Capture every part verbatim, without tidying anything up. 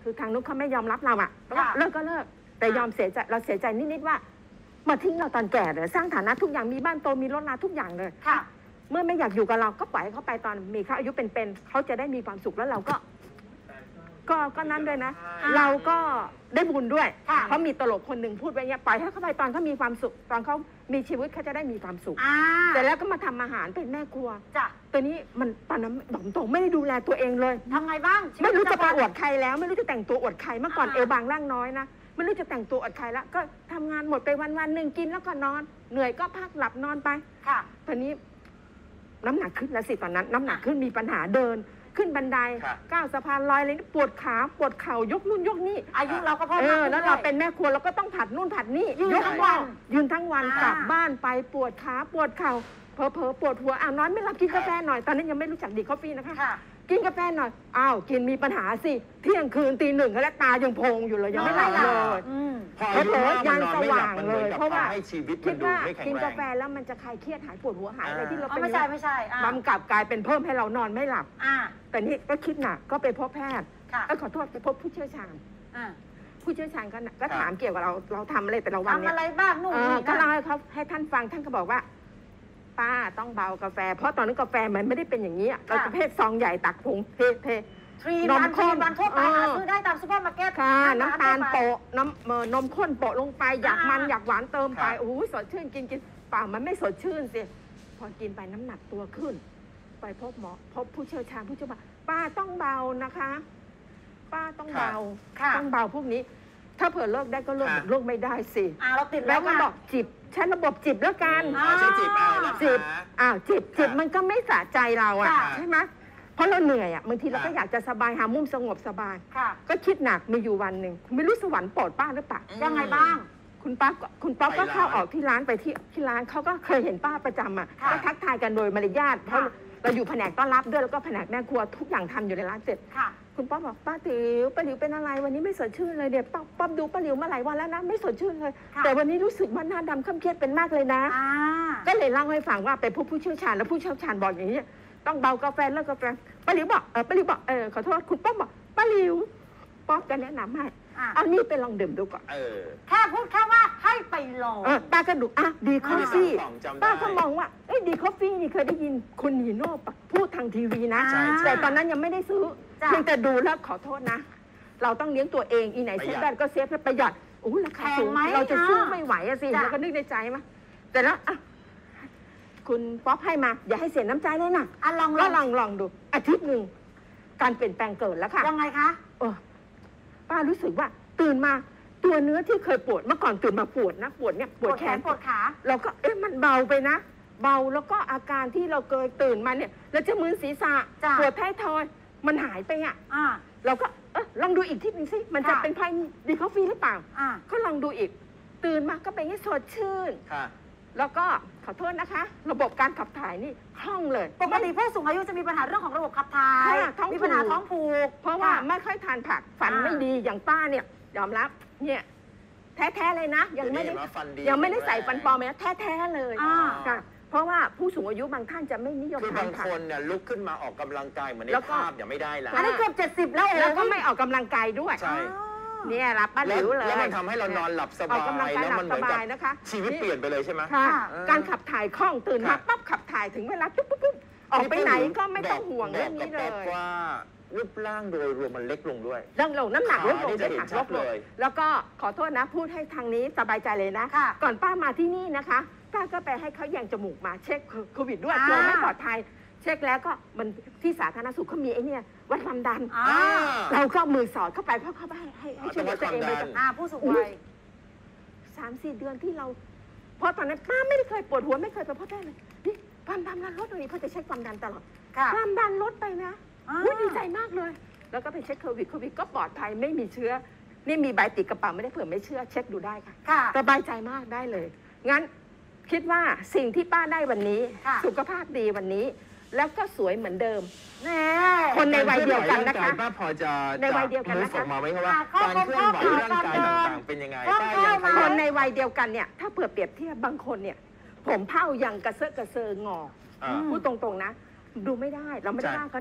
คือทางนู้นเขาไม่ยอมรับเราอ่ะเลิกก็เลิกแต่ยอมเสียใจเราเสียใจนิดๆว่ามาทิ้งเราตอนแก่เลยสร้างฐานะทุกอย่างมีบ้านโตมีรถลาทุกอย่างเลยเมื่อไม่อยากอยู่กับเราก็ปล่อยให้เขาไปตอนมีเขาอายุเป็นๆเขาจะได้มีความสุขแล้วเราก็ก็ก็นั่นด้วยนะเราก็ได้บุญด้วยเพราะมีตลกคนหนึ่งพูดไปเงี้ยปล่อยให้เขาไปตอนเขามีความสุขตอนเขามีชีวิตเขาจะได้มีความสุขแต่แล้วก็มาทำอาหารเป็นแม่ครัวจ้ะตัวนี้มันตอนนั้นบอกตรงไม่ได้ดูแลตัวเองเลยทำไงบ้างไม่รู้จะไปอวดใครแล้วไม่รู้จะแต่งตัวอวดใครเมื่อก่อนเอวบางร่างน้อยนะไม่รู้จะแต่งตัวอวดใครแล้วก็ทำงานหมดไปวันวันหนึ่งกินแล้วก็นอนเหนื่อยก็พักหลับนอนไปค่ะตอนนี้น้ำหนักขึ้นแล้วสิตอนนั้นน้ำหนักขึ้นมีปัญหาเดินขึ้นบันไดก้าวสะพานลอยอะไรนี่ปวดขาปวดเข่ายกนู่นยกนี่อายุเราก็เพิ่มมากแล้วเราเป็นแม่ครัวเราก็ต้องผัดนู่นผัดนี่ยืนทั้งวันยืนทั้งวันกลับบ้านไปปวดขาปวดเข่าเผลอๆปวดหัวอ่ะนอนไม่หลับกินกาแฟหน่อยตอนนั้นยังไม่รู้จักดีคอฟฟี่นะคะกินกาแฟหน่อยอ้าวกินมีปัญหาสิเที่ยงคืนตีหนึ่งแล้วตายังโพงอยู่เลยยังไม่หลับเลยพอเผลอยันสว่างเลยเพราะว่าคิดว่ากินกาแฟแล้วมันจะคลายเครียดหายปวดหัวหายอะไรที่เราเป็นไม่ใช่ไม่ใช่มันกลับกลายเป็นเพิ่มให้เรานอนไม่หลับแต่นี่ก็คิดหนักก็ไปพบแพทย์ก็ขอโทษไปพบผู้เชี่ยวชาญผู้เชี่ยวชาญก็ถามเกี่ยวกับเราเราทำอะไรแต่ละวันเนี่ยทำอะไรบ้างนู่นนี่ก็เล่าให้เขาให้ท่านฟังท่านก็บอกว่าป้าต้องเบากาแฟเพราะตอนนั้นกาแฟมันไม่ได้เป็นอย่างนี้เราประเภทซองใหญ่ตักผงเทเทนมข้นวันทั่วไปหาซื้อได้ตามซุปเปอร์มาร์เก็ตค่ะน้ำตาลโปะน้ำนมข้นโปะลงไปอยากมันอยากหวานเติมไปโอ้โหสดชื่นกินกินเปล่ามันไม่สดชื่นสิพอกินไปน้ำหนักตัวขึ้นไปพบหมอพบผู้เชี่ยวชาญผู้เชี่ยวชาญป้าต้องเบานะคะป้าต้องเบาต้องเบาพวกนี้ถ้าเผื่อเลิกได้ก็เลิกเลิกไม่ได้สิเราติดแล้วก็บอกจิบใช้ระบบจิบแล้วกันใช้จิบเอาจิบอ้าวจิบจิบมันก็ไม่สะใจเราอ่ะใช่ไหมเพราะเราเหนื่อยอ่ะบางทีเราก็อยากจะสบายหามุมสงบสบายก็คิดหนักมีอยู่วันหนึ่งไม่รู้สวรรค์โปรดป้าหรือเปล่ายังไงบ้างคุณป้าคุณป้าก็เข้าออกที่ร้านไปที่ที่ร้านเขาก็เคยเห็นป้าประจำอ่ะก็ทักทายกันโดยมารยาทเพราะเราอยู่แผนกต้อนรับด้วยแล้วก็แผนกแม่ครัวทุกอย่างทำอยู่ในร้านเสร็จคุณป้าบอกป้าติ๋วป้าติ๋วเป็นอะไรวันนี้ไม่สดชื่นเลยเดี๋ยวป้าดูป้าติ๋วมาหลายวันแล้วนะไม่สดชื่นเลยแต่วันนี้รู้สึกว่าหน้าดำเคร่งเครียดเป็นมากเลยนะก็เลยเล่าให้ฟังว่าไปพบผู้เชี่ยวชาญแล้วผู้เชี่ยวชาญบอกอย่างนี้ต้องเบากาแฟเลิกกาแฟป้าหลิวบอกเออป้าหลิวบอกเออขอโทษคุณป้อมบอกป้าหลิวป้อมจะแนะนำให้เอานี่ไปลองดื่มดูก่อนแค่พูดแค่ว่าให้ไปลองป้าก็ดูอ่ะดีคอฟฟี่ป้าก็มองว่าเอ้ยดีคอฟฟี่นี่เคยได้ยินคุณฮีโน่พูดทางทีวีนะแต่ตอนนั้นยังไม่ได้ซื้อเพียงแต่ดูแล้วขอโทษนะเราต้องเลี้ยงตัวเองอีไหนเซฟได้ก็เซฟแล้วประหยัดโอ้ราคาสูงเราจะซื้อไม่ไหวอะสิเราก็นึกในใจมั้ยแต่แล้วอ่ะคุณป๊อปให้มาอย่าให้เสียน้ำใจเลยนะอ่ะลองก็ลองลองดูอาทิตย์หนึ่งการเปลี่ยนแปลงเกิดแล้วค่ะยังไงคะเออป้ารู้สึกว่าตื่นมาตัวเนื้อที่เคยปวดเมื่อก่อนตื่นมาปวดนะปวดเนี่ยปวดแขนปวดขาเราก็เอ๊ะมันเบาไปนะเบาแล้วก็อาการที่เราเคยตื่นมาเนี่ยแล้วจะมึนศีรษะปวดท้ายทอยมันหายไปอ่ะเราก็เออลองดูอีกทีนึงสิมันจะเป็นไพดีคอฟฟี่หรือเปล่าก็ลองดูอีกตื่นมาก็เป็นให้สดชื่นแล้วก็ขอโทษนะคะระบบการขับถ่ายนี่คล่องเลยปกติผู้สูงอายุจะมีปัญหาเรื่องของระบบขับถ่ายมีปัญหาท้องผูกเพราะว่าไม่ค่อยทานผักฟันไม่ดีอย่างป้าเนี่ยยอมรับเนี่ยแท้ๆเลยนะยังไม่ได้ยังไม่ได้ใส่ฟันปลอมเลยแท้ๆเลยค่ะเพราะว่าผู้สูงอายุบางท่านจะไม่นิยมทานผักคือบางคนเนี่ยลุกขึ้นมาออกกำลังกายเหมือนในภาพอย่าไม่ได้แล้วอันนี้เกือบเจ็ดสิบแล้วแล้วก็ไม่ออกกำลังกายด้วยใช่เนี่ยรับป้าหลิวเลยแล้วมันทำให้เรานอนหลับสบายแล้วมันเหมือนกับชีวิตเปลี่ยนไปเลยใช่ไหมค่ะการขับถ่ายคล่องตื่นมาปั๊บขับถ่ายถึงเวลาปุ๊บปุ๊บปุ๊บออกไปไหนก็ไม่ต้องห่วงเรื่องนี้เลยว่ารูปร่างโดยรวมมันเล็กลงด้วยเรื่องลงน้ำหนักลดลงด้วยค่ะลดลงแล้วก็ขอโทษนะพูดให้ทางนี้สบายใจเลยนะก่อนป้ามาที่นี่นะคะป้าก็ไปให้เขาแยงจมูกมาเช็คโควิดด้วยกลัวไม่ปลอดภัยเช็คแล้วก็มันที่สาธารณสุขเขามีไอ้นี่วัดความดันเราก็มือสอดเข้าไปเพราะเขาไปให้ให้ช่วยตัวเองเลยอ่าผู้สูงวัยสามสี่เดือนที่เราเพราะตอนนั้นป้าไม่ได้เคยปวดหัวไม่เคยไปเพราะได้เลยนี่ความดันลดตรงนี้เพราะจะเช็คความดันตลอดความดันลดไปนะดีใจมากเลยแล้วก็ไปเช็คโควิดโควิดก็ปลอดภัยไม่มีเชื้อนี่มีใบติดกระเป๋าไม่ได้เผื่อไม่เชื่อเช็คดูได้ค่ะสบายใจมากได้เลยงั้นคิดว่าสิ่งที่ป้าได้วันนี้สุขภาพดีวันนี้แล้วก็สวยเหมือนเดิมคนในวัยเดียวกันนะคะป้าพอจะในวัยเดียวกันนะคะมาไหมครับว่าการเคลื่อนไหวร่างกายต่างๆเป็นยังไงคนในวัยเดียวกันเนี่ยถ้าเผื่อเปรียบเทียบบางคนเนี่ยผมเผ้ายังกระเซาะกระเซิงงอพูดตรงๆนะดูไม่ได้เราไม่ได้ว่าเขานะ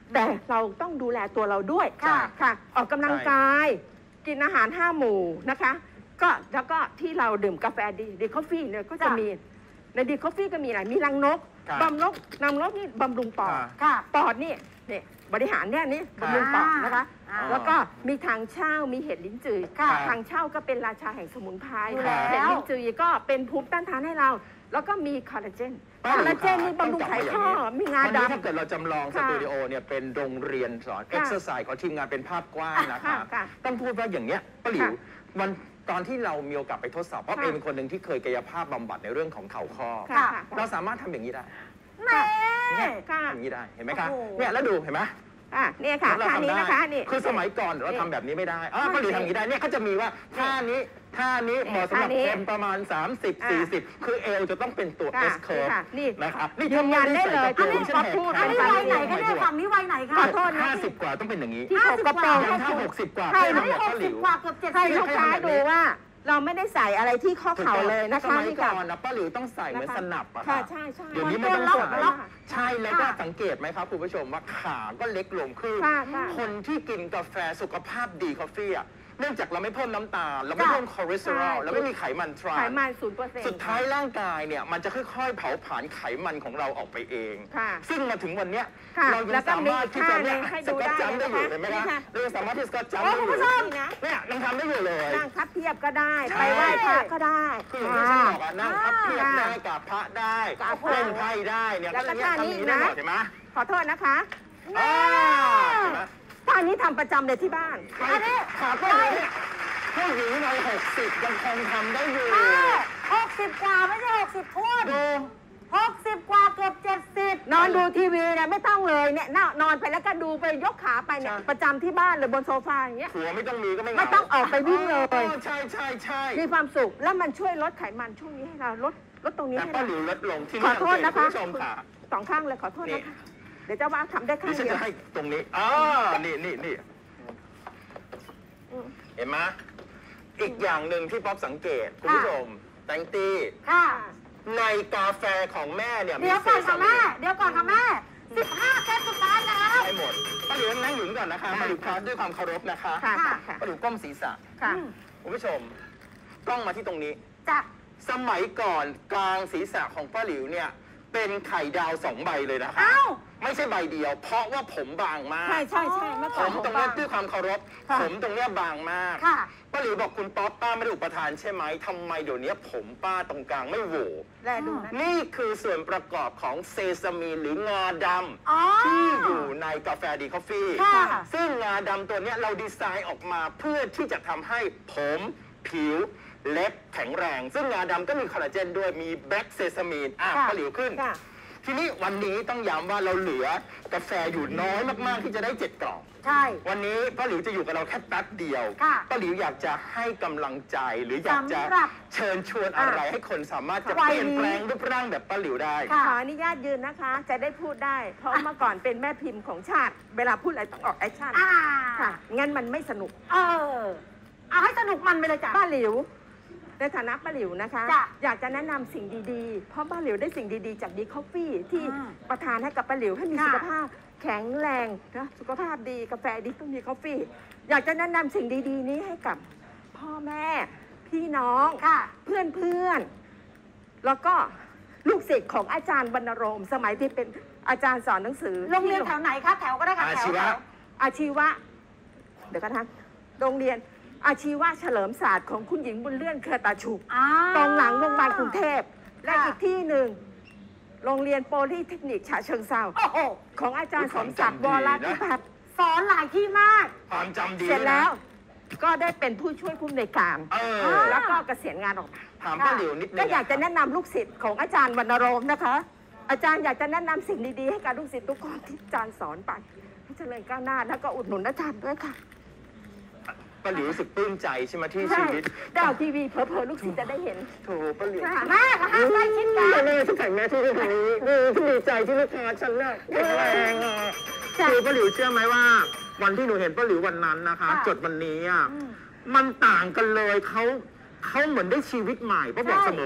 แต่เราต้องดูแลตัวเราด้วยค่ะค่ะ ออกกำลังกาย กินอาหารห้าหมู่นะคะ ก็แล้วก็ที่เราดื่มกาแฟดีดีคอฟฟี่เนี่ยก็จะมีในดีคอฟฟี่ก็มีอะไรมีรังนกครับบำนกนำนกนี่บำรุงปอดอ่าค่ะปอดนี่เนี่ยบริหารเนี่ยนี่ครับบำรุงปอดนะคะอ่าแล้วก็มีทางเช่ามีเห็ดลิ้นจือค่ะทางเช่าก็เป็นราชาแห่งสมุนไพรอยู่แล้วเห็ดลิ้นจือก็เป็นภูมิต้านทานให้เรา แล้วก็มีคอลลาเจนป้าคอลหลิลาว เจนนี่บำรุงไขข้อมีงาวันนี้ดำถ้าเกิดเราจำลองสค่ะตูดิโอเนี่ยเป็นโรงเรียนสอนค่ะเอ็กซ์ไซส์ของทีมงานเป็นภาพกว้างนะคะค่ะค่ะต้องพูดว่าอย่างเนี้ยป้าหลิวค่ะวันตอนที่เรามีโอกาสไปทดสอบเพราะค่ะเองเป็นคนหนึ่งที่เคยกายภาพบำบัดในเรื่องของเข่าข้อค่ะเราสามารถทำอย่างนี้ได้แม่เนี่ยค่ะอย่างนี้ได้เห็นไหมคะโอ้โหเนี่ยแล้วดูเห็นไหมอ่ะเนี่ยค่ะเราท่าทำนี้ได้นะคะนี่คือสมัยก่อนเราทำแบบนี้ไม่ได้อ๋อป้าหลิวทำอย่างนี้ได้เนี่ยเขาจะมีว่าท่านี้ท่านี้เหมาะสำหรับท่านี้คนประมาณสามสิบอ่าสี่สิบคือเอวจะต้องเป็นตัวค่ะ S curve ค่ะนี่นะครับยืนยันได้เลยทำม่อันนี้ใส่ก็กระโปรงพูดอันนี้เป็วัยไหนคะเนี่ยฝั่งนี้วัยไหนคะขอโทษนะห้าสิบกว่าต้องเป็นอย่างนี้ที่เขากระโปรงยัให้งถ้าคุณหกสิบกว่าให้อันไม่นี้ทำหแบบกป้าหสิลิบวกว่าเกือบเจ็ดให้สิบลูกค้าดูว่าเราไม่ได้ใส่อะไรที่ข้อเข่าเลยนะสคะมัยนี่ก่ค่ะอนนะป้าหลิวต้องใส่เหมือนสนับอะค่ะค่ะใช่ใช่เดี๋ยวนี้ไม่ต้องล็อกใส่ล็อกใช่แล้วก็สังเกตไหมครับคุณผู้ชมว่าขาก็เล็กลงคือค่ะค่ะคนที่กินกาแฟสุขภาพดีคอฟฟี่อะเนื่องจากเราไม่เพิ่มน้ำตาลเราไม่เพิ่มคอเลสเตอรอลใช่เราไม่มีไขมันทรานไขมันศูนย์เปอร์เซ็นต์สุดท้ายร่างกายเนี่ยมันจะค่อยๆ เผาผลาญไขมันของเราออกไปเองค่ะซึ่งมาถึงวันเนี้ยค่ะเรายัแล้งวก็สามารถที่จะเนี่ยมีท่าให้สดูกัดได้จัมป์ได้อยู่นะคะเห็นไหมนี่คะค่ะเรายังสามารถที่สกัดจัมป์โอ้ได้อคุณผู้ยู่ชมนี่นะเนี่ยยังทำได้อยู่เลยนั่งพับเพียบก็ได้ใช่ไปไหว้พระก็ได้คืออย่างที่ฉันบอกอะนั่งพับเพียบค่ะได้กับพระได้กับพระเล่นไพ่ได้เนี่ยแล้วก็ก็อย่างเงี้ยท่านี้ทำอย่างนี้ได้นะหมดเห็นไหมขอโทษนะคะอ่าเห็นไหมท่านี้ทำประจำเลยที่บ้านอันนี้ขาก็เลยเนี่ยผู้หญิงในหกสิบยังคงทำได้อยู่แม่หกสิบกว่าไม่ใช่หกสิบท้วนดูหกสิบกว่าเกือบเจ็ดสิบนอนดูทีวีเนี่ยไม่ต้องเลยเนี่ยนอนนอนไปแล้วก็ดูไปยกขาไปเนี่ยประจำที่บ้านเลยบนโซฟาอย่างเงี้ยผัวไม่ต้องมีก็ไม่เหงาไม่ต้องออกไปวิ่งเลยอ๋อใช่ใช่ใช่มีความสุขแล้วมันช่วยลดไขมันช่วงนี้ให้เราลดลดตรงนี้แต่ให้ป้าเราหลิวลดลงที่ขอโทษนะคะณผู้ชมค่ะสองข้างเลยขอโทษนี่นะคะ เดี๋ยวเจ้าว่าทำได้ข้าดิงฉันเดียวจะให้ตรงนี้อ๋อนี่นี่นี่อืมเห็นไหมอีกอย่างหนึ่งที่ป๊อปสังเกตคุณผู้ชมแตงตี้ค่ะในกาแฟของแม่เนี่ยมีเดี๋ยวก่อนค่ะแม่เซซาเดี๋ยวก่อนค่ะแม่สิบห้าเซตสุดท้ายแล้วมิให้หมดป้าหลิวนั่งอยู่นี่ก่อนนะคะป้าหลิวครับด้วยความเคารพนะคะค่ะค่ะค่ะป้าหลิวก้มศีรษะค่ะคุณผู้ชมกล้องมาที่ตรงนี้จ้ะสมัยก่อนกลางศีรษะของป้าหลิวเนี่ยเป็นไข่ดาวสองใบเลยนะคะเอ้าไม่ใช่ใบเดียว เพราะว่าผมบางมากใช่ใช่ใช่เมื่อผก่อนมผมตรงบ้าเนี้ยด้วยความเคารพค่ะผมตรงเนี้ยบางมากค่ะป้าหลิวบอกคุณป๊อปป้าไม่ได้อุปทานใช่ไหมทำไมเดี๋ยวนี้ผมป้าตรงกลางไม่โหวแลดูนะนี่คือส่วนประกอบของเซซามีนหรืองาดอ๋อำที่อยู่ในกาแฟดีคอฟฟี่ค่ะซึ่งงาดำตัวเนี้ยเราดีไซน์ออกมาเพื่อที่จะทำให้ผมผิวเล็บแข็งแรง ซึ่งงาดำก็มีคอลลาเจนด้วยมีแบล็กเซซามีนอ่ะค่ะป้าหลิวขึ้นค่ะทีนี้วันนี้ต้องย้ำว่าเราเหลือกาแฟอยู่น้อยมากๆที่จะได้เจ็ดกล่องใช่วันนี้ป้าหลิวจะอยู่กับเราแค่แป๊บเดียวค่ะป้าหลิวอยากจะให้กำลังใจหรืออยากจะสำหรับเชิญชวนอะไรให้คนสามารถจะวัเปยลี่ยนนี้แปลงรูปร่างแบบป้าหลิวได้ค่ะขออนุญาตยืนนะคะ จะได้พูดได้ เพราะเมื่อก่อนเป็นแม่พิมพ์ของชาติ เวลาพูดอะไรต้องออกแอคชั่นอ่าค่ะ งั้นมันไม่สนุกเออ เอาให้สนุกมันไปเลยจ้ะป้าหลิว ในฐานะป้าหลิวนะคะจ้ะอยากจะแนะนำสิ่งดีๆ เพราะป้าหลิวได้สิ่งดีๆ จากดีคอฟฟี่ที่อ่าประทานให้กับป้าหลิวให้มีค่ะสุขภาพแข็งแรงนะสุขภาพดีกาแฟดีต้องมีคอฟฟี่ อยากจะแนะนำสิ่งดีๆ นี้ให้กับพ่อแม่ พี่น้องค่ะเพื่อนเพื่อนๆแล้วก็ลูกศิษย์ของอาจารย์วรรณรงค์สมัยที่เป็นอาจารย์สอนหนังสือโรงเรียนแถวไหนคะ แถวก็ได้ค่ะอาแถวชีวะแถวอาชีวะ เดี๋ยวกันนะโรงเรียนอาชีวะเฉลิมศาสตร์ของคุณหญิงบุญเลื่อนเครือตาฉุกอ่าตรงหลังโรงพยาบาลกรุงเทพ และค่ะอีกที่หนึ่งโรงเรียนโพลีเทคนิคฉะเชิงเซาโอ้โหของอาจารย์สมศักดิ์วรพิพัฒน์สอนหลายที่มากความจำดีเสร็จนะแล้วก็ได้เป็นผู้ช่วยผู้อำนวยการเออแล้วก็เกษียณงานออกมาถามป้าหลิวนิดนึงก็อยากจะแนะนำลูกศิษย์ของอาจารย์วรรณรงค์นะคะ อาจารย์อยากจะแนะนำสิ่งดีๆให้กับลูกศิษย์ทุกคนที่อาจารย์สอนไปให้เจริญก้าวหน้าแล้วก็อุดหนุนอาจารย์ด้วยค่ะป้าหลิวรู้สึกปลื้มใจใช่ไหมที่ใช่ชีวิตดาวทีวีเผลอๆลูกศิษย์จะได้เห็นโถป้าหลิวค่ะแม่ก็ห้ามใกล้ชิดกันเลยฉันแต่งแม่ที่ตรงนี้ที่ดีใจที่ลูกค้าฉันน่ะแข็งแรงอ่ะคือป้าหลิวเชื่อไหมว่า วันที่หนูเห็นป้าหลิววันนั้นนะคะค่ะจดวันนี้อ่ะมันต่างกันเลยเขาเขาเหมือนได้ชีวิตใหม่ป้าบอกใช่เสมอว่า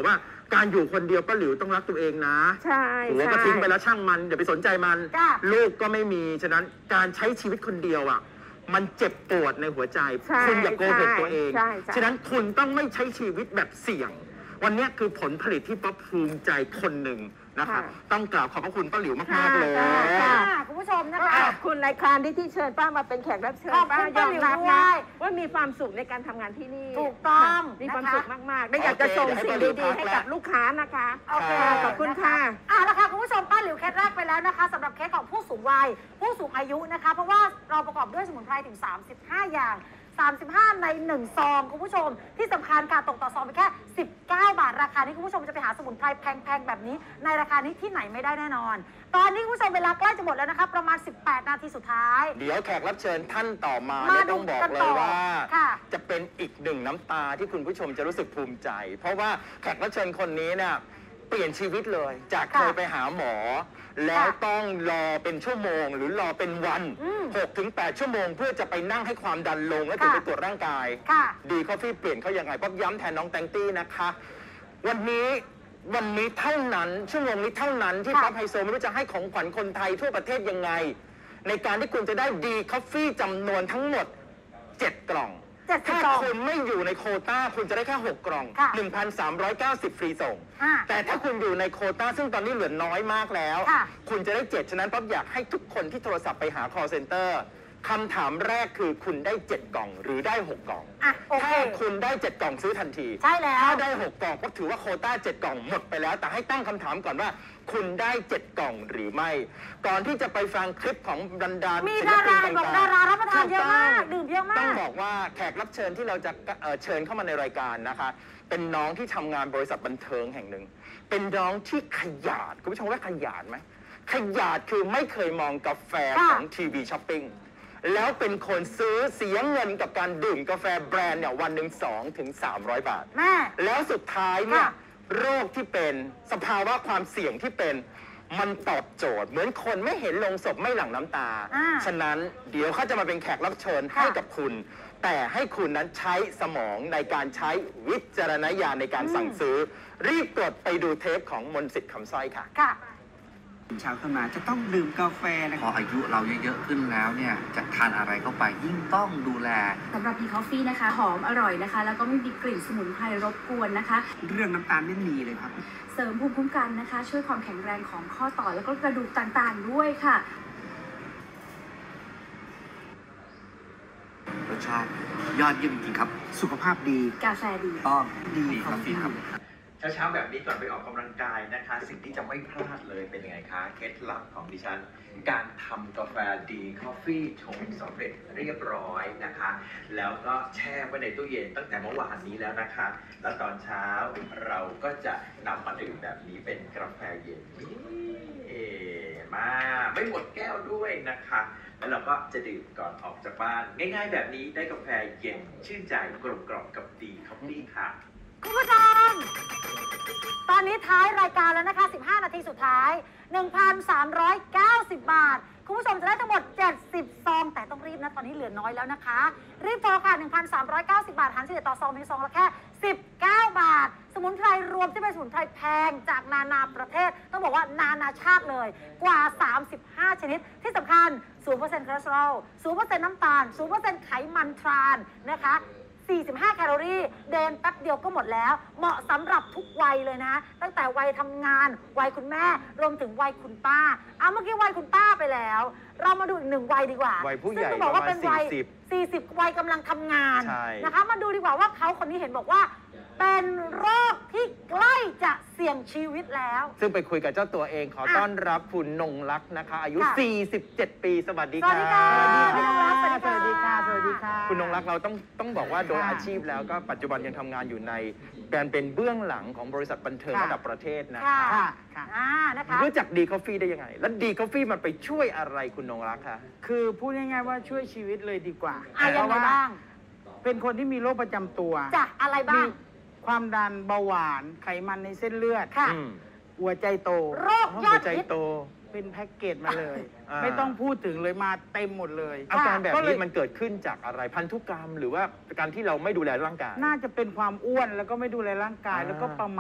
การอยู่คนเดียวป้าหลิวต้องรักตัวเองนะใช่หัวก็ทิ้งไปแล้วช่างมันอย่าไปสนใจมัน ลูกก็ไม่มีฉะนั้นการใช้ชีวิตคนเดียวอ่ะมันเจ็บปวดในหัวใจคุณอย่าโกหกตัวเองฉะนั้นคุณต้องไม่ใช้ชีวิตแบบเสี่ยงวันนี้คือผลผลิตที่ป้าภูมิใจคนหนึ่งนะคะต้องกราบขอบพระคุณป้าหลิวมากๆเลยคุณผู้ชมนะคะขอบคุณรายการที่ที่เชิญป้ามาเป็นแขกรับเชิญป้ายอมรับนะว่ามีความสุขในการทำงานที่นี่ถูกต้องมีความสุขมากๆได้อยากจะส่งสิ่งดีๆให้กับลูกค้านะคะโอเคขอบคุณค่ะอ่ะนะคะคุณผู้ชมป้าหลิวเคสแรกไปแล้วนะคะสำหรับเคสของผู้สูงวัยผู้สูงอายุนะคะเพราะว่าเราประกอบด้วยสมุนไพรถึงสามสิบห้าอย่างสามสิบห้าในหนึ่งซองคุณผู้ชมที่สำคัญค่ะตกต่อซองไปแค่สิบเก้าบาทราคานี้คุณผู้ชมจะไปหาสมุนไพรแพงๆแบบนี้ในราคานี้ที่ไหนไม่ได้แน่นอนตอนนี้คุณผู้ชมเวลาใกล้จะหมดแล้วนะคะประมาณสิบแปดนาทีสุดท้ายเดี๋ยวแขกรับเชิญท่านต่อมาเนี่ยต้องบอกเลยว่าจะเป็นอีกหนึ่งน้ำตาที่คุณผู้ชมจะรู้สึกภูมิใจเพราะว่าแขกรับเชิญคนนี้เนี่ยเปลี่ยนชีวิตเลยจากเคยไปหาหมอแล้วต้องรอเป็นชั่วโมงหรือรอเป็นวัน หกถึงแปด ชั่วโมงเพื่อจะไปนั่งให้ความดันลงแล้วถึงไปตรวจร่างกายดีคอฟฟี่เปลี่ยนเขาอย่างไรป๊อบย้ำแทนน้องแตงตี้นะคะวันนี้วันนี้เท่านั้นชั่วโมงนี้เท่านั้นที่ป๊อบไฮโซไม่รู้จะให้ของขวัญคนไทยทั่วประเทศยังไงในการที่คุณจะได้ดีคอฟฟี่จำนวนทั้งหมดเจ็ดกล่องถ้าคุณไม่อยู่ในโควต้าคุณจะได้แค่หกกล่อง หนึ่งพันสามร้อยเก้าสิบ ฟรีส่งแต่ถ้าคุณอยู่ในโควต้าซึ่งตอนนี้เหลือน้อยมากแล้วคุณจะได้เจ็ดฉะนั้นป๊อบอยากให้ทุกคนที่โทรศัพท์ไปหา call center คำถามแรกคือคุณได้เจ็ดกล่องหรือได้หกกล่องถ้าคุณได้เจ็ดกล่องซื้อทันทีใช่แล้วถ้าได้หกกล่องก็ถือว่าโควต้าเจ็ดกล่องหมดไปแล้วแต่ให้ตั้งคำถามก่อนว่าคุณได้เจ็ดกล่องหรือไม่ก่อนที่จะไปฟังคลิปของบรรดาศิลปินต่างๆบอกดารารับประทานเยอะมากดื่มเยอะมากต้องบอกว่าแขกรับเชิญที่เราจะเชิญเข้ามาในรายการนะคะเป็นน้องที่ทำงานบริษัทบันเทิงแห่งหนึ่งเป็นน้องที่ขยันคุณผู้ชมว่าขยันไหมขยันคือไม่เคยมองกาแฟของทีวีช้อปปิ้งแล้วเป็นคนซื้อเสียเงินกับการดื่มกาแฟแบรนด์เนี่ยวันหนึ่งสองถึงสามร้อยบาทแม่แล้วสุดท้ายเนี่ยโรคที่เป็นสภาวะความเสี่ยงที่เป็นมันตอบโจทย์เหมือนคนไม่เห็นลงศพไม่หลั่งน้ำตาฉะนั้นเดี๋ยวเขาจะมาเป็นแขกรับเชิญให้กับคุณแต่ให้คุณนั้นใช้สมองในการใช้วิจารณญาณในการสั่งซื้อรีบกดไปดูเทปของมนต์สิทธิ์คำสร้อยค่ะเช้าขึ้นมาจะต้องดื่มกาแฟนะพออายุเราเยอะๆขึ้นแล้วเนี่ยจะทานอะไรเข้าไปยิ่งต้องดูแลสำหรับดีคอฟฟี่นะคะหอมอร่อยนะคะแล้วก็ไม่มีกลิ่นสมุนไพรรบกวนนะคะเรื่องน้ำตาลไม่มีเลยครับเสริมภูมิคุ้มกันนะคะช่วยความแข็งแรงของข้อต่อแล้วก็กระดูกต่างๆด้วยค่ะรสชาติยอดเยี่ยมจริงๆครับสุขภาพดีกาแฟดีต้องดีคอฟฟี่ครับเช้าๆแบบนี้ก่อนไปออกกำลังกายนะคะสิ่งที่จะไม่พลาดเลยเป็นยังไงคะเคล็ดลับของดิฉันการทำกาแฟดีคอฟฟี่ชงสำเร็จเรียบร้อยนะคะแล้วก็แช่ไว้ในตู้เย็นตั้งแต่เมื่อวานนี้แล้วนะคะแล้วตอนเช้าเราก็จะนำมาดื่มแบบนี้เป็นกาแฟเย็นนี่มาไม่หมดแก้วด้วยนะคะแล้วเราก็จะดื่มก่อนออกจากบ้านง่ายๆแบบนี้ได้กาแฟเย็นชื่นใจกลมกล่อมกับดีคอฟฟี่ค่ะคุณผู้ชมตอนนี้ท้ายรายการแล้วนะคะสิบห้านาทีสุดท้าย หนึ่งพันสามร้อยเก้าสิบ บาทคุณผู้ชมจะได้ทั้งหมดเจ็ดสิบซองแต่ต้องรีบนะตอนนี้เหลือน้อยแล้วนะคะรีบโทรค่ะ หนึ่งพันสามร้อยเก้าสิบ บาทหารเฉลี่ยต่อซองเป็นซองละแค่สิบเก้าบาทสมุนไพรรวมที่เป็นสมุนไพรแพงจากนานาประเทศต้องบอกว่านานาชาติเลยกว่าสามสิบห้าชนิดที่สำคัญ ศูนย์เปอร์เซ็นต์ คอเลสเตอรอล ศูนย์เปอร์เซ็นต์ น้ำตาล ศูนย์เปอร์เซ็นต์ ไขมันทรานนะคะสี่สิบห้าแคลอรี่เดินแป๊บเดียวก็หมดแล้วเหมาะสำหรับทุกวัยเลยนะตั้งแต่วัยทำงานวัยคุณแม่รวมถึงวัยคุณป้าเอาเมื่อกี้วัยคุณป้าไปแล้วเรามาดูอีกหนึ่งวัยดีกว่าวัยผู้ใหญ่ซึ่งบอกว่าเป็นวัยสี่สิบวัยกำลังทำงานนะคะมาดูดีกว่าว่าเขาคนนี้เห็นบอกว่าเป็นโรคที่ใกล้จะเสี่ยงชีวิตแล้วซึ่งไปคุยกับเจ้าตัวเองขอต้อนรับคุณนงลักษณ์นะคะอายุสี่สิบเจ็ดปีสวัสดีค่ะสวัสดีค่ะสวัสดีค่ะสวัสดีค่ะสวัสดีค่ะคุณนงลักษณ์เราต้องต้องบอกว่าโดยอาชีพแล้วก็ปัจจุบันยังทำงานอยู่ในการเป็นเบื้องหลังของบริษัทบันเทิงระดับประเทศนะคะนะคะรู้จักดีคอฟฟี่ได้ยังไงแล้วดีคอฟฟี่มันไปช่วยอะไรคุณนงลักษณ์คะคือพูดง่ายๆว่าช่วยชีวิตเลยดีกว่าเพราะว่าเป็นคนที่มีโรคประจำตัวจ้ะอะไรบ้างความดันเบาหวานไขมันในเส้นเลือดหัวใจโตโรคยอดฮิตเป็นแพ็กเกจมาเลยไม่ต้องพูดถึงเลยมาเต็มหมดเลยอาการแบบนี้มันเกิดขึ้นจากอะไรพันธุกรรมหรือว่าการที่เราไม่ดูแลร่างกายน่าจะเป็นความอ้วนแล้วก็ไม่ดูแลร่างกายแล้วก็ประมาท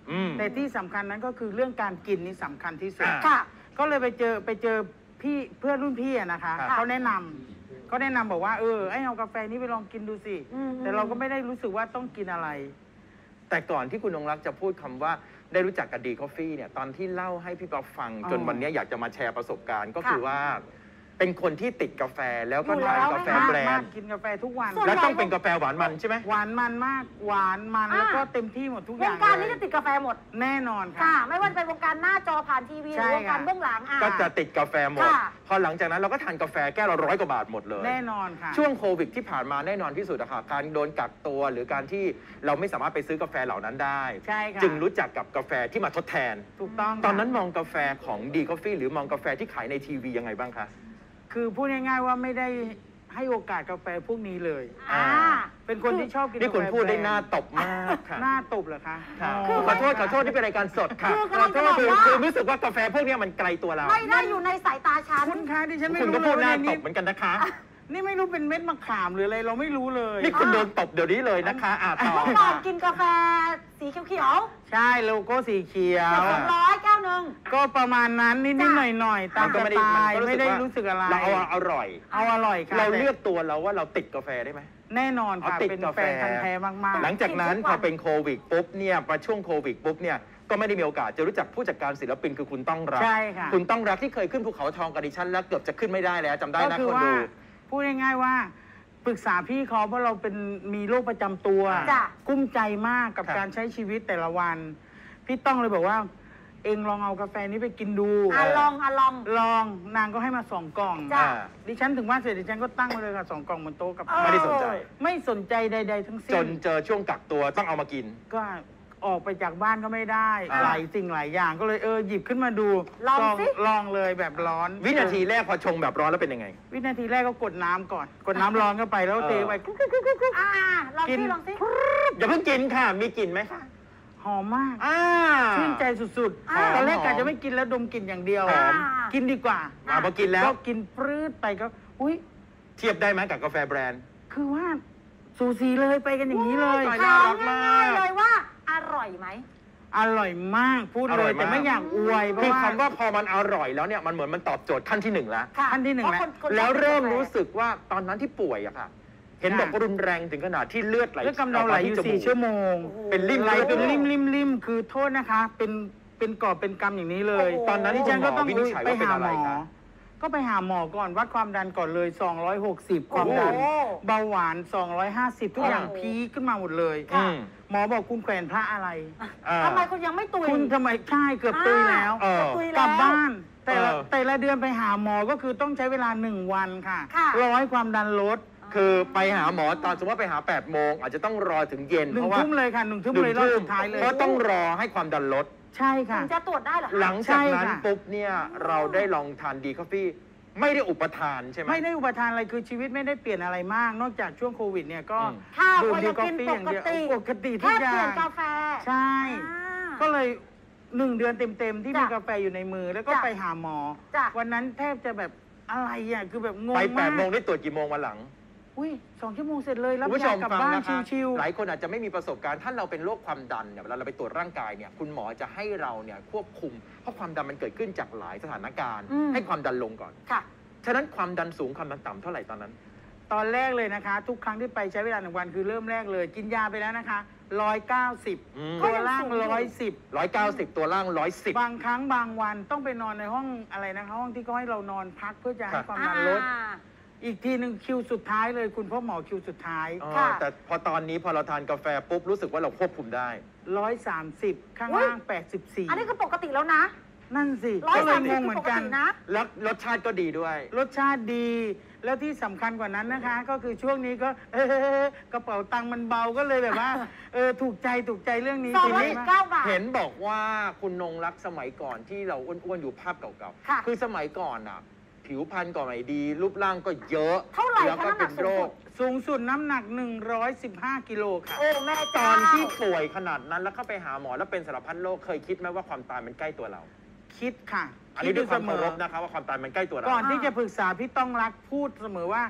อืมแต่ที่สำคัญนั้นก็คือเรื่องการกินนี่สำคัญที่สุดอ่าค่ะก็เลยไปเจอไปเจอพี่เพื่อนรุ่นพี่อะนะคะครับเขาแนะนำเขาแนะนำบอกว่าเออไอ้เอากาแฟนี้ไปลองกินดูสิอืมแต่เราก็ไม่ได้รู้สึกว่าต้องกินอะไรแต่ก่อนที่คุณนงรักจะพูดคำว่าได้รู้จักกับดีคอฟฟี่เนี่ยตอนที่เล่าให้พี่ป๊อปฟังอ๋อจนวันนี้อยากจะมาแชร์ประสบการณ์ก็ค่ะคือว่าเป็นคนที่ติดกาแฟแล้วก็อยู่ทานแล้วกาแฟไหมคะแบรมากนด์กินกาแฟทุกวันส่วนแล้วต้องเป็นกาแฟหวานมันใช่ไหมหวานมันมากหวานมันอ่าแล้วก็เต็มที่หมดทุกอวย่าง งการเลนี้ยจะติดกาแฟหมดแน่นอนค่ะค่ะไม่ว่าจะเป็นวงการหน้าจอผ่านทีวีหใช่รือวงการค่ะเบื้องหลังอ่ะก็จะติดกาแฟหมดค่ะพอหลังจากนั้นเราก็ทานกาแฟแก้วละร้อยกว่าบาทหมดเลยแน่นอนค่ะช่วงโควิดที่ผ่านมาแน่นอนที่สุดอะค่ะการโดนกักตัวหรือการที่เราไม่สามารถไปซื้อกาแฟเหล่านั้นได้ใช่ค่ะจึงรู้จักกับกาแฟที่มาทดแทนถูกต้องค่ะตอนนั้นมองกาแฟของดีคอฟฟี่หรือมองกาแฟที่ขายในทีวียังไงบ้างคะคือพูดง่ายๆว่าไม่ได้ให้โอกาสกาแฟพวกนี้เลยอ่าเป็นคนที่ชอบกินนี่คุณกาแฟพูดได้แบรหน้าตบมากค่ะหน้าตบเหรอคะค่ะอ๋อขอโทษขอโทษที่เป็นรายการสดค่ะคือกำลังจะบอกคือว่าคือรู้สึกว่ากาแฟพวกเนี้ยมันไกลตัวเราไม่ได้อยู่ในสายตาฉันคุณคะดิฉันไม่คุณรู้ก็เลพูยดหว่าน้าในตนี้บเหมือนกันนะคะนี่ไม่รู้เป็นเม็ดมะขามหรืออะไรเราไม่รู้เลยนี่คุณโดนตบเดี๋ยวนี้เลยนะคะอ่าต่อเมื่อก่อนกินกาแฟสีเขียวใช่โลโก้สีเขียๆวสองร้อยแก้วหนึ่งก็ประมาณนั้นนิดจ้ะๆหน่อยๆตามก็สไม่ได้ไตมันล์ก็ไม่ได้ว่ารู้สึกอะไรเราเอาอร่อยเอาอร่อยค่ะเราเลือกแต่ตัวเราว่าเราติดกาแฟได้ไหมแน่นอนค่ะเอาติดเป็นกาแฟแฟนพันธุ์แท้มากๆหลังจากนั้นกินทุกวันพอเป็นโควิดปุ๊บเนี่ยมาช่วงโควิดปุ๊บเนี่ยก็ไม่ได้มีโอกาสจะรู้จักผู้จัดการศิลปินคือคุณต้องรักใช่ค่ะคุณต้องรักที่เคยขึ้นภูเขาทองกับดิฉันแล้วเกือบจะขึ้นไม่ได้แล้วจำได้ก็นะคือคนว่าดูพูดง่ายๆว่าปรึกษาพี่เขาเพราะเราเป็นมีโรคประจำตัวจ้ะกุ้มใจมากกับครับการใช้ชีวิตแต่ละวัน พี่ต้องเลยบอกว่า เองลองเอากาแฟนี้ไปกินดูอ่ะลองอ่ะลองลองนางก็ให้มาสองกล่องจ้ะอ่าดิฉันถึงว่านเสร็จดิฉันก็ตั้งไว้เลยค่ะสองกล่องบนโต๊ะกับเออไม่ได้สนใจไม่สนใจใด ๆ ทั้งสิ้จนนเจอช่วงกักตัวต้องเอามากินก็ออกไปจากบ้านก็ไม่ได้อ่าหลายสิ่งหลายอย่างก็เลยเออหยิบขึ้นมาดูลองสิลองเลยแบบร้อนวินาทีแรกพอชงแบบร้อนแล้วเป็นยังไงวินาทีแรกก็กดน้ำก่อน กดน้ำร้อนเข้าไปแล้วเทไปอ่าลองกิสินลองสิอย่าเพิ่งกินค่ะ มีกลิ่นไหมคะหอมมากอ่าชื่นใจสุดอ่าๆ ตอนแรกหอมกะจะไม่กินแล้วดมกลิ่นอย่างเดียวหอมกินดีกว่าอ่าพอกินแล้วก็กินปรื้ดไปก็ อุ้ยเทียบได้ไหมกับกาแฟแบรนด์คือว่าสูสีเลยไปกันอย่างนี้เลยโอ้ยถามง่ายๆเลยว่า อร่อยไหมอร่อยมากพูดอร่เลอยยมากแต่ไม่อยากอวยเพคือราะว่าคำว่าพอมันอร่อยแล้วเนี่ยมันเหมือนมันตอบโจทย์ขั้นที่หนึ่งแล้วค่ะขั้นที่หนึ่งแล้วเพราะคนคนแล้วเริ่มชอบกินกาแฟรู้สึกว่าตอนนั้นที่ป่วยอะค่ะ เห็นบอกว่ารุนแรงถึงขนาดที่เลือดไหลแล้วกำเดาไหลอยู่กมาที่จมูสี่กชั่วโมงโอ้โหเป็นริ่มไหลเป็นลยริมริมริมคือโทษนะคะ เป็นเป็นกอบเป็นกำอย่างนี้เลยโอ้โหตอนนั้นดิที่ฉันก็ต้องวินิจฉัยไปว่าเป็นหาอะหไรมอคะก็ไปหาหมอก่อนวัดความดันก่อนเลย สองร้อยหกสิบ ความดันโอ้โหเบาหวาน สองร้อยห้าสิบ ทุกอย่างโอ้โหพีคขึ้นมาหมดเลยอืมหมอบอกคุณแขวนพระอะไรอ่าทำไมคุณยังไม่ตุยคุณทำไมใช่เกือบตุยแล้วเออตุยกแล้ลัวบบ้าน แต่ละเออแต่ละเดือนไปหาหมอก็คือต้องใช้เวลาหนึ่งวันค่ะค่ะรอให้ความดันลดคือไปหาหมอตอนสมมติว่าไปหาแปดโมงอาจจะต้องรอถึงเย็นหนึ่เพงราะว่าทุ่มเลยค่ะหนึ่งทุ่มหนึ่เลยงรอบทุ่มสุดท้ายเลยเพราะต้องรอให้ความดันลดใช่ค่ะถึงจะตรวจได้เหรอคะหลังจากนั้นใช่ค่ะปุ๊บเนี่ยเราได้ลองทานดีคอฟฟี่ไม่ได้อุปทานใช่ไหมไม่ได้อุปทานอะไรคือชีวิตไม่ได้เปลี่ยนอะไรมาก นอกจากช่วงโควิดเนี่ยก็อืมข้าวดื่มก็ดียังกากินแฟปอย่างกเดียวติปกติทุแค่กอเปย่าลี่ยนงกาแฟใช่อ่าก็เลยหนึ่งเดือนเต็มๆที่จ้ะมีกาแฟอยู่ในมือแล้วก็จ้ะไปหาหมอจ้ะวันนั้นแทบจะแบบอะไรอ่ะคือแบบงงไปแปมาดกโมงได้ตรวจกี่โมงวันหลังอุ้ยสองชั่วโมงเสร็จเลยรับคุณผู้ชยาม กลับฟังบ้านนะคะชิวหลายคนอาจจะไม่มีประสบการณ์ถ้าเราเป็นโรคความดันเนี่ยเวลาเราไปตรวจร่างกายเนี่ยคุณหมอจะให้เราเนี่ยควบคุมเพราะความดันมันเกิดขึ้นจากหลายสถานการณ์อืมให้ความดันลงก่อนค่ะฉะนั้นความดันสูงความดันต่ำเท่าไหร่ตอนนั้นๆ ตอนแรกเลยนะคะ ทุกครั้งที่ไปใช้เวลาหนึ่งวันคือเริ่มแรกเลย กินยาไปแล้วนะคะร้อยเก้าสิบอืมตัวล่างก็ยังสูงอยู่ร้อยสิบร้อยเก้าสิบตัวล่างร้อยสิบบางครั้งบางวันต้องไปนอนในห้องอะไรนะคะห้องที่เขาให้เรานอนพักเพื่อจะให้ความดันลดอ่าอีกทีหนึ่งคิวสุดท้ายเลยคุณพ่อหมอคิวสุดท้ายค่ะแต่พอตอนนี้พอเราทานกาแฟปุ๊บรู้สึกว่าเราควบคุมได้ร้อยสามสิบข้างอุ๊ยล่างแปดสิบสี่อันนี้คือปกติแล้วนะนั่นสิร้อยก็เลสาย มงสิบงเหคืมืออปนกกันตินะแล้วรสชาติก็ดีด้วยรสชาติดี แล้วที่สำคัญกว่านั้นนะคะ ก็คือช่วงนี้ก็เออกระเป๋าตังค์มันเบาก็เลยแบบว่า เออถูกใจถูกใจเรื่องนี้สองทีร้อยนี้สิบเก้าบาทเห็นบอกว่าคุณนงรักสมัยก่อนที่เราอ้วนๆอยู่ภาพเก่าค่ะๆ คือสมัยก่อนอ่ะ ผิวพรรณก็ไม่ดี รูปร่างก็เยอะเท่าไหร่แล้วก็คะน้ำหนัเป็กนสูโรงสุคดสูงสุดน้ำหนักหนึ่งร้อยสิบห้ากิโลค่ะโอ้แม่ตเจ้าอนที่ป่วยขนาดนั้นแล้วเข้าไปหาหมอแล้วเป็นสารพัดโรคเคยคิดไหมว่าความตายมันใกล้ตัวเราคิดค่ะอันนี้ด้วยความดเคารพนะคะว่าความตายมันใกล้ตัวเราก่อนที่จะปรึกษาพี่ต้องรักพูดเสมอว่า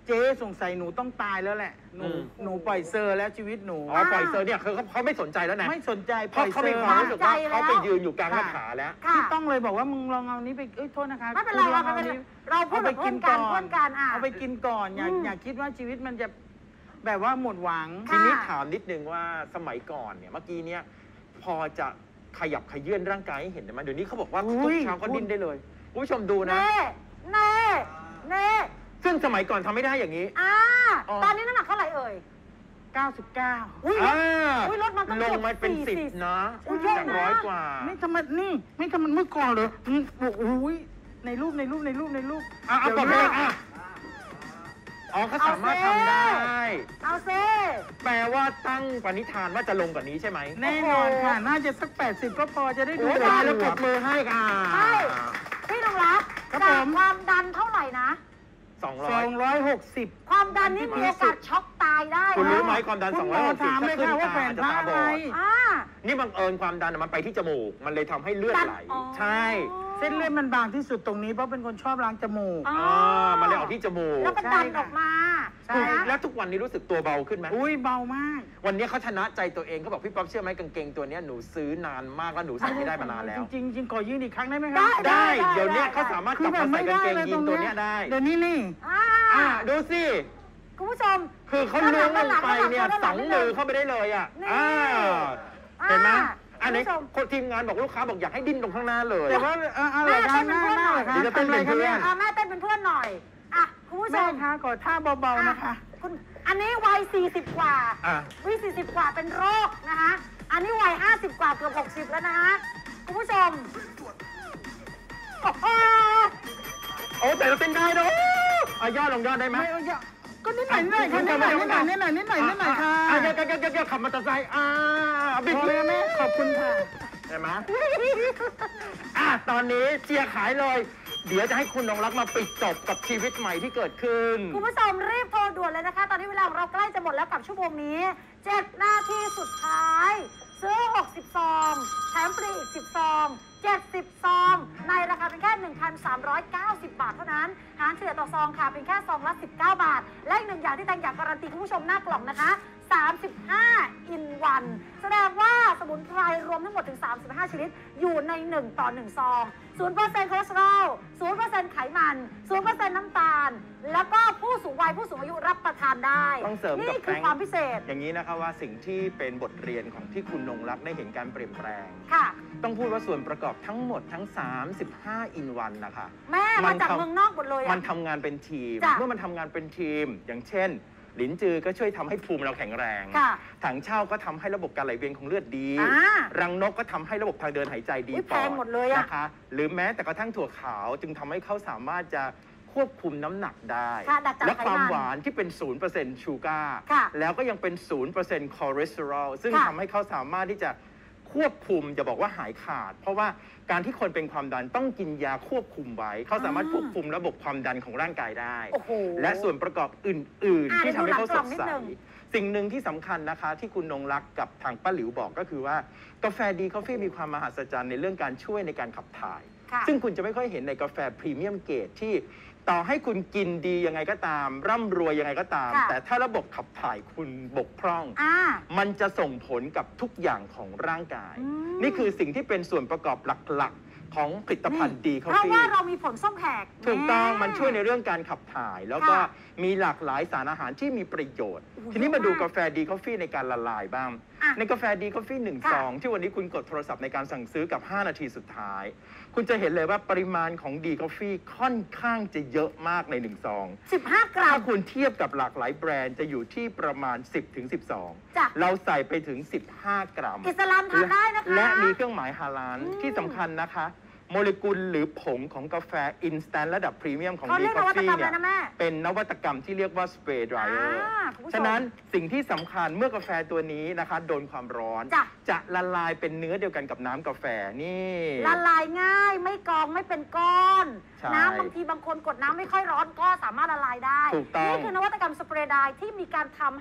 เจ๊สงสัยหนูต้องตายแล้วแหละหนูอืมหนูปล่อยเซอร์แล้วชีวิตหนูอ๋อปล่อยเซอร์เนี่ยคือเขาเขาไม่สนใจแล้วนะไม่สนใจเพปล่ราะอยเขาเซอมีร์ความรู้สึกว่าใจแล้วเขาไปยืนอยู่กลางหน้าผาแล้วค่ะพี่ต้องเลยบอกว่ามึงลองเอานี้ไปเอ้ยโทษนะคะไม่เป็นไรคุณลเราองเอาไม่เป็นไรนี้เราพูดเอาแบไปบกิเพื่อน นก่กัอน นเพื่อนกันอ่ะเอาไปกินก่อนอย่าอืมอย่าคิดว่าชีวิตมันจะแบบว่าหมดหวังค่ะทีนี้ถามนิดนึงว่าสมัยก่อนเนี่ยเมื่อกี้เนี่ยพอจะขยับขยื่นร่างกายให้เห็นได้ไหมเดี๋ยวนี้เขาบอกว่าอุ้ทุกยเช้าก็ดิ้นได้เลยคุณผู้ชมดูนะเน่เน่เน่ซึ่งสมัยก่อนทำไม่ได้อย่างนี้อ่าอ๋อตอนนี้น้ำหนักเท่าไหร่เอ่ยเก้าสิบเก้าอุ้ยอ่าอุ๊ยลดมาตั้งลเกืงอบมาเป็นสี่สิบสิบนะอุ๊ยเยอะจากนะร้อยกว่าไม่ทำไมนี่ไม่ทำมันเมื่อก่อนเลยอืมโอ้โหในรูปในรูปในรูปในรูปอ่ะเอากดไปเลยอ่ะอ๋อเขาสามารถทำได้เอาซิแปลว่าตั้งปณิธานว่าจะลงกว่านี้ใช่ไหมแน่นอนค่ะ น่าจะสักแปดสิบก็พอจะได้ดูโอ้ยแลตายแล้วหัปรวบมือให้ค่ะใช่พี่นงรักครับจากผมความดันเท่าไหร่นะสองสร้ออย งร้อยหกสิบความดันนี่มีโอกาสช็อกตายได้คุณนะรู้ไหมความดันคุสอณงหมร้อยอหกสิบถามเลยขึ้นค่ะว่าตาแฟนจะพระตาอะบไรอดอ่านี่บังเอิญความดันมันไปที่จมูก มันเลยทำให้เลือดไหลอ๋อใช่เส้นเลือดมันบางที่สุดตรงนี้เพราะเป็นคนชอบล้างจมูกอ๋ออ่ามันเลยออกที่จมูกแล้วก็ดันออกมาใช่นะแล้วทุกวันนี้รู้สึกตัวเบาขึ้นไหมอุ้ยเบามากวันนี้เขาชนะใจตัวเองเขาบอกพี่ป๊อปเชื่อไหมกางเกงตัวเนี้ยหนูซื้อนานมากแล้วหนูใส่ไม่ได้มานานแล้วจริงๆจริงขอยืนอีกครั้งได้ไหมคได้รับได้ได้เดี๋ยวเนี้ยได้เขาสามารถกคืลัอบ แบบมาใส่ไม่กางได้เกงเลยยีตรนงตัวเนี้เนี้ยยได้เดี๋ยวนี้นี่อ่าอ่าดูสิคุณผู้ชมคือเขาล้วงลงไปเนี่ยด้านหสลัอง งด้านหลังมือเข้าไปได้เลยอ่ะนี่อ่าอ่าเห็นไหมอันนี้คุณผู้ชมคนทีมงานบอกลูกค้าบอกอยากให้ดิ้นตรงข้างหน้าเลยแต่ว่าเอออะไรคะหน้าหน้าเหรอคะเดี๋ยวจะเต้นเป็นเพื่อนอ่าแม่เต้นเป็นเพื่อนหน่อย อ่ะ คุณผู้ชแม่มคะขอท่าเบาๆนะคะอ่คุณอันนี้วัยสี่สิบกว่าอ่ะวัยสี่สิบกว่าเป็นโรคนะคะ อันนี้วัยห้าสิบกว่าเกือบหกสิบแล้วนะคะคุณผู้ชมโอ้โหโอ้แต่เราเต้นได้เนอะอ่ะย่อลงย่อได้ไหมไม่เอาอย่าก็นิดหน่อยนิดหน่อยค่ะนิดหน่อยนิดหน่อยนิดหน่อยนิดหน่อยนิดหน่อยค่ะอ่ะเดี๋ยวเดี๋ยวเดี๋ยวเดี๋ยวขับมอเตอร์ไซค์อ่าบิดพอแล้วแม่ขอบคุณค่ะเห็นไหมอ่ะตอนนี้เชียร์ขายเลย เดี๋ยวจะให้คุณนงรักมาปิดจบกับชีวิตใหม่ที่เกิดขึ้นคุณผู้ชมรีบโทรด่วนเลยนะคะ ตอนนี้เวลาของเราใกล้จะหมดแล้วกับชั่วโมงนี้เจ็ดนาทีสุดท้าย ซื้อหกสิบซองแถมฟรีอีกสิบซองเจ็ดสิบซองในราคาเป็นแค่ หนึ่งพันสามร้อยเก้าสิบ บาทเท่านั้นหารเฉลี่ยต่อซองค่ะเป็นแค่ซองละสิบเก้าบาท และอีกหนึ่งอย่างที่แตงอยากการันตีคุณผู้ชมหน้ากล่องนะคะสามสิบห้า อินวัน แสดงว่าสมุนไพรรวมทั้งหมดถึงสามสิบห้าชนิดอยู่ในหนึ่งต่อหนึ่งซองศูนย์เปอร์เซ็นต์คอเลสเตอรอลศูนย์เปอร์เซ็นต์ไขมันศูนย์เปอร์เซ็นต์น้ำตาล แล้วก็ผู้สูงวัยผู้สูงอายุรับประทานได้ต้องเสริมกับนี่คือแป้งความพิเศษอย่างนี้นะคะว่าสิ่งที่เป็นบทเรียนของที่คุณนงรักได้เห็นการเปลี่ยนแปลงค่ะต้องพูดว่าส่วนประกอบทั้งหมดทั้ง สามสิบห้า อินวันนะคะแม่มัมาน จากทำเมืองนอกหมดเลยมัอะนทำงานเป็นทีมจ้ะเมื่อมันทำงานเป็นทีม อย่างเช่น หลินจือก็ช่วยทำให้ภูมิเราแข็งแรงค่ะถังเช่าก็ทำให้ระบบการไหลเวียนของเลือดดีอ่ารังนกก็ทำให้ระบบทางเดินหายใจดีอุ๊ยปอแพงหมดเลยอะนะคะ หรือแม้แต่กระทั่งถั่วขาวจึงทำให้เขาสามารถจะควบคุมน้ำหนักได้ค่ะดักจับและไขความมันหวานที่เป็น ศูนย์เปอร์เซ็นต์ ชูการ์ค่ะแล้วก็ยังเป็น ศูนย์เปอร์เซ็นต์ คอเลสเตอรอล ซึ่งค่ะทำให้เขาสามารถที่จะควบคุมจะบอกว่าหายขาด เพราะว่าการที่คนเป็นความดันต้องกินยาควบคุมไว้ เขาสามารถควบคุมระบบความดันของร่างกายได้โอ้โหและส่วนประกอบอื่นอ่ะๆ ที่ทำให้เขาสดเดี๋ยวดูหลังกล่องนิดใสนึงสิ่งหนึ่งที่สำคัญนะคะที่คุณนงรักกับทางป้าหลิวบอกก็คือว่ากาแฟดีคอฟฟี่มีความมหัศจรรย์ในเรื่องการช่วยในการขับถ่ายค่ะซึ่งคุณจะไม่ค่อยเห็นในกาแฟพรีเมียมเกรดที่ต่อให้คุณกินดียังไงก็ตาม ร่ำรวยยังไงก็ตามค่ะแต่ถ้าระบบขับถ่ายคุณบกพร่องอ่ามันจะส่งผลกับทุกอย่างของร่างกายอืมนี่คือสิ่งที่เป็นส่วนประกอบหลักๆ ของผลิตภัณฑ์ดีคอฟเพราะฟี่ว่าเรามีผลส้มแขกถูกต้องแมันช่วยในเรื่องการขับถ่าย แล้วก็ค่ะมีหลากหลายสารอาหารที่มีประโยชน์โอ้โหทีนี้มาดูเยอะมากกาแฟดีคอฟฟี่ในการละลายบ้างอ่ะในกาแฟดีคอฟฟี่หนึ่งค่ะซองที่วันนี้คุณกดโทรศัพท์ในการสั่งซื้อกับ ห้า นาทีสุดท้าย คุณจะเห็นเลยว่าปริมาณของดีคอฟฟี่ค่อนข้างจะเยอะมากในหนึ่งซองสิบห้ากรัถ้าม คุณเทียบกับหลากหลายแบรนด์จะอยู่ที่ประมาณ สิบถึงสิบสองจ้ะเราใส่ไปถึง สิบห้า กรัมอิสลามทานได้นะคะและมีเครื่องหมายฮาลาลอืมที่สำคัญนะคะ โมเลกุลหรือผงของกาแฟอินสแตนต์ระดับพรีเมียมของเขาดีเรียกคอนวัตฟี่กรรมเนี่เลยยนะแม่เป็นนวัตกรรมที่เรียกว่าสเปรย์ไดรเออร์อ่าคุณผู้ชมฉะนั้นสิ่งที่สำคัญเมื่อกาแฟตัวนี้นะคะ โดนความร้อนจ้ะจะละลายเป็นเนื้อเดียวกันกับน้ำกาแฟนี่ละลายง่ายไม่กองไม่เป็นก้อนใช่น้ำบางทีบางคนกดน้ำไม่ค่อยร้อนก็สามารถละลายได้ถูกต้องนี่คือนวัตกรรมสเปรย์ไดร์ที่มีการทำให้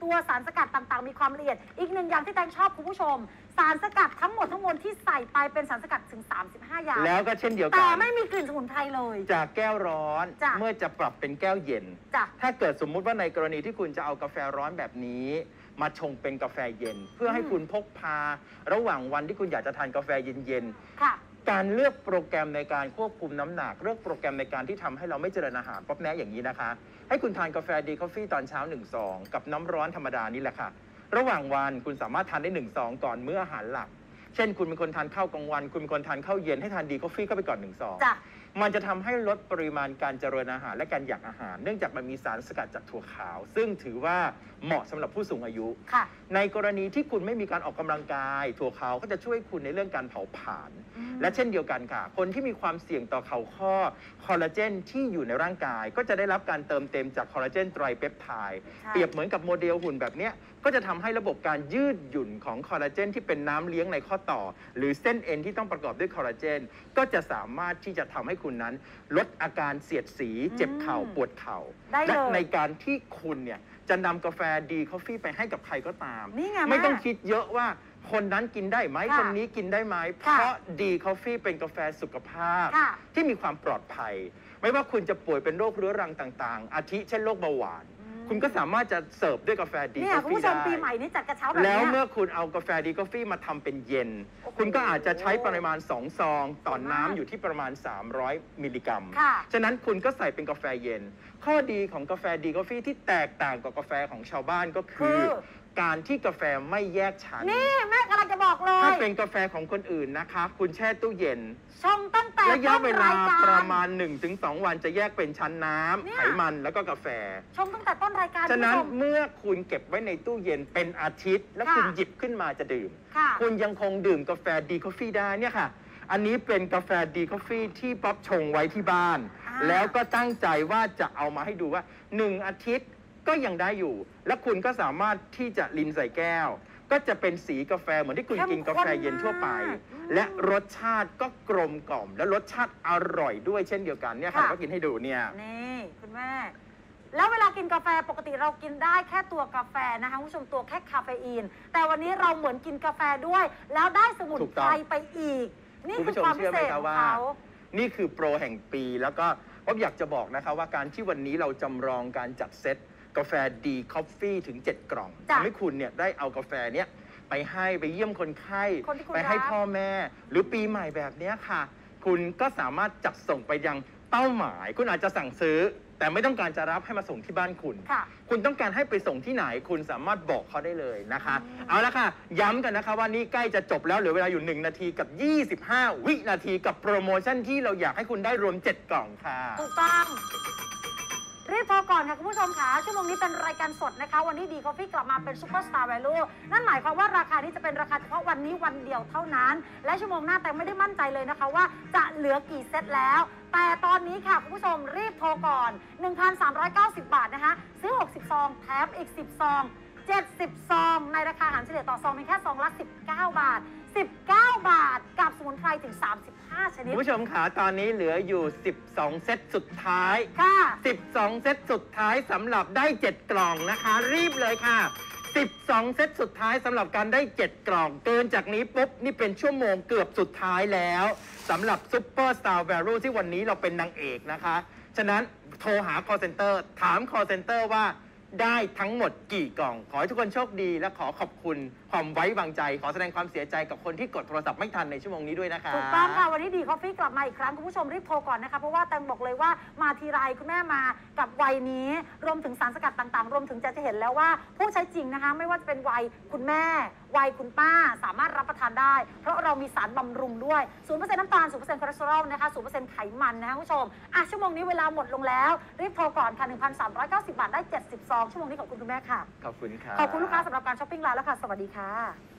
ตัวสารสกัดต่างๆมีความละเอียดอีกหนึ่งอย่างที่แตงชอบคุณผู้ชมสารสกัดทั้งหมดทั้งมวลที่ใส่ไปเป็นสารสกัดถึงสามสิบห้าอย่างแล้วก็เช่นเดียวกันแต่ไม่มีกลิ่นสมุนไพรเลยจากแก้วร้อนเมื่อจะปรับเป็นแก้วเย็นถ้าเกิดสมมุติว่าในกรณีที่คุณจะเอากาแฟร้อนแบบนี้มาชงเป็นกาแฟเย็นเพื่อให้คุณพกพาระหว่างวันที่คุณอยากจะทานกาแฟเย็นๆการเลือกโปรแกรมในการควบคุมน้ำหนักเลือกโปรแกรมในการที่ทำให้เราไม่เจริญอาหารป๊อปแนะอย่างนี้นะคะให้คุณทานกาแฟดีคอฟฟี่ตอนเช้าหนึ่งซองกับน้ำร้อนธรรมดานี่แหละค่ะระหว่างวันคุณสามารถทานได้หนึ่งซองก่อนมื้ออาหารหลักเช่นคุณเป็นคนทานข้าวกลางวันคุณเป็นคนทานข้าวเย็นให้ทานดีคอฟฟี่เข้าไปก่อนหนึ่งซองมันจะทำให้ลดปริมาณการเจริญอาหารและการอยากอาหารเนื่องจากมันมีสารสกัดจากถั่วขาวซึ่งถือว่าเหมาะสำหรับผู้สูงอายุในกรณีที่คุณไม่มีการออกกำลังกายถั่วขาวก็จะช่วยคุณในเรื่องการเผาผลาญและเช่นเดียวกันค่ะคนที่มีความเสี่ยงต่อเข่าข้อคอลลาเจนที่อยู่ในร่างกายก็จะได้รับการเติมเต็มจากคอลลาเจนไตรเปปไทด์เปรียบเหมือนกับโมเดลหุ่นแบบนี้ก็จะทำให้ระบบการยืดหยุ่นของคอลลาเจนที่เป็นน้ำเลี้ยงในข้อต่อหรือเส้นเอ็นที่ต้องประกอบด้วยคอลลาเจนก็จะสามารถที่จะทำให้คุณนั้นลดอาการเสียดสีเจ็บเข่าปวดเข่าและในการที่คุณเนี่ยจะนำกาแฟดีคอฟฟี่ไปให้กับใครก็ตามไม่ต้องคิดเยอะว่าคนนั้นกินได้ไหมคนนี้กินได้ไหมเพราะดีคอฟฟี่เป็นกาแฟสุขภาพที่มีความปลอดภัยไม่ว่าคุณจะป่วยเป็นโรคเรื้อรังต่างๆอาทิเช่นโรคเบาหวานคุณก็สามารถจะเสิร์ฟด้วยกาแฟดีคอฟฟี่ได้ปีใหม่นี้จัดกระเช้าแบบนี้แล้วเมื่อคุณเอากาแฟดีคอฟฟี่มาทำเป็นเย็นคุณก็อาจจะใช้ปริมาณสองซองต่อน้ำอยู่ที่ประมาณสามร้อยมิลลิกรัมฉะนั้นคุณก็ใส่เป็นกาแฟเย็นข้อดีของกาแฟดีคอฟฟี่ที่แตกต่างกับกาแฟของชาวบ้านก็คือการที่กาแฟไม่แยกชั้นนี่แม่กำลังจะบอกเลยถ้าเป็นกาแฟของคนอื่นนะคะคุณแช่ตู้เย็นชงตั้งแต่ระยะเวลาประมาณ หนึ่งถึงสอง วันจะแยกเป็นชั้นน้ำไขมันแล้วก็กาแฟชงตั้งแต่ต้นรายการฉะนั้นเมื่อคุณเก็บไว้ในตู้เย็นเป็นอาทิตย์แล้วคุณหยิบขึ้นมาจะดื่มคุณยังคงดื่มกาแฟดีคอฟฟี่ได้เนี่ยค่ะอันนี้เป็นกาแฟดีคอฟฟี่ที่ป๊อปชงไว้ที่บ้านแล้วก็ตั้งใจว่าจะเอามาให้ดูว่าหนึ่งอาทิตย์ก็ยังได้อยู่และคุณก็สามารถที่จะลินใส่แก้วก็จะเป็นสีกาแฟเหมือนที่คุณกินกาแฟเย็นทั่วไปและรสชาติก็กลมกล่อมและรสชาติอร่อยด้วยเช่นเดียวกันเนี่ยค่ะก็กินให้ดูเนี่ยนี่คุณแม่แล้วเวลากินกาแฟปกติเรากินได้แค่ตัวกาแฟนะคะคุณผู้ชมตัวแค่คาเฟอีนแต่วันนี้เราเหมือนกินกาแฟด้วยแล้วได้สมุนไพรไปอีกนี่คือความพิเศษของเขานี่คือโปรแห่งปีแล้วก็ผมอยากจะบอกนะคะว่าการที่วันนี้เราจำลองการจัดเซตกาแฟดีคอฟฟี่ถึงเจ็ดกล่องทำให้คุณเนี่ยได้เอากาแฟเนี้ยไปให้ไปเยี่ยมคนไข้ไปให้พ่อแม่หรือปีใหม่แบบนี้ค่ะคุณก็สามารถจัดส่งไปยังเป้าหมายคุณอาจจะสั่งซื้อแต่ไม่ต้องการจะรับให้มาส่งที่บ้านคุณคุณต้องการให้ไปส่งที่ไหนคุณสามารถบอกเขาได้เลยนะคะเอาละค่ะย้ำกันนะคะว่านี่ใกล้จะจบแล้วเหลือเวลาอยู่หนึ่งนาทีกับยี่สิบห้าวินาทีกับโปรโมชั่นที่เราอยากให้คุณได้รวมเจ็ดกล่องค่ะถูกต้องรีบโทรก่อนค่ะคุณผู้ชมค่ะชั่วโมงนี้เป็นรายการสดนะคะวันนี้ดีคอฟฟี่กลับมาเป็นซุปเปอร์สตาร์แวลูนั่นหมายความว่าราคานี้จะเป็นราคาเฉพาะวันนี้วันเดียวเท่านั้นและชั่วโมงหน้าแต่ไม่ได้มั่นใจเลยนะคะว่าจะเหลือกี่เซตแล้วแต่ตอนนี้ค่ะคุณผู้ชมรีบโทรก่อน หนึ่งพันสามร้อยเก้าสิบ บาทนะคะซื้อหกสิบซองแถมอีกสิบซองเจ็ดสิบซองในราคาอาหารเฉลี่ยต่อซองเพียงแค่ซองละสิบเก้าบาทสิบเก้าบาทกับสมุนไพรถึงสามสิบห้าชนิดผู้ชมขาตอนนี้เหลืออยู่สิบสองเซตสุดท้ายค่ะสิบสองเซตสุดท้ายสำหรับได้เจ็ดกล่องนะคะรีบเลยค่ะสิบสองเซตสุดท้ายสำหรับการได้เจ็ดกล่องเกินจากนี้ปุ๊บนี่เป็นชั่วโมงเกือบสุดท้ายแล้วสำหรับซุปเปอร์สตาร์แวลูที่วันนี้เราเป็นนางเอกนะคะฉะนั้นโทรหา call center ถาม call center ว่าได้ทั้งหมดกี่กล่องขอให้ทุกคนโชคดีและขอขอบคุณความไว้วางใจขอแสดงความเสียใจกับคนที่กดโทรศัพท์ไม่ทันในชั่วโมงนี้ด้วยนะคะถูกต้องค่ะวันนี้ดีคอฟฟี่กลับมาอีกครั้งคุณผู้ชมรีบโทรก่อนนะคะเพราะว่าแตงบอกเลยว่ามาทีไรคุณแม่มากับวัยนี้รวมถึงสารสกัดต่างๆรวมถึงจะจะเห็นแล้วว่าผู้ใช้จริงนะคะไม่ว่าจะเป็นวัยคุณแม่วัยคุณป้าสามารถรับประทานได้เพราะเรามีสารบำรุงด้วย ศูนย์เปอร์เซ็นต์ น้ำตาล ศูนย์เปอร์เซ็นต์ คอเลสเตอรอลนะคะ ศูนย์เปอร์เซ็นต์ ไขมันนะคะคุณผู้ชมอ่ะชั่วโมงนี้เวลาหมดลงแล้วรีบโทรก่อนค่ะ หนึ่งพันสามร้อยเก้าสิบ บาทได้เจ็ดสิบซองชั่วโมงนี้ขอบคุณคุณแม่ค่ะขอบคุณค่ะขอบคุณลูกค้าสำหรับการช้อปปิ้งไลน์แล้วค่ะสวัสดีค่ะ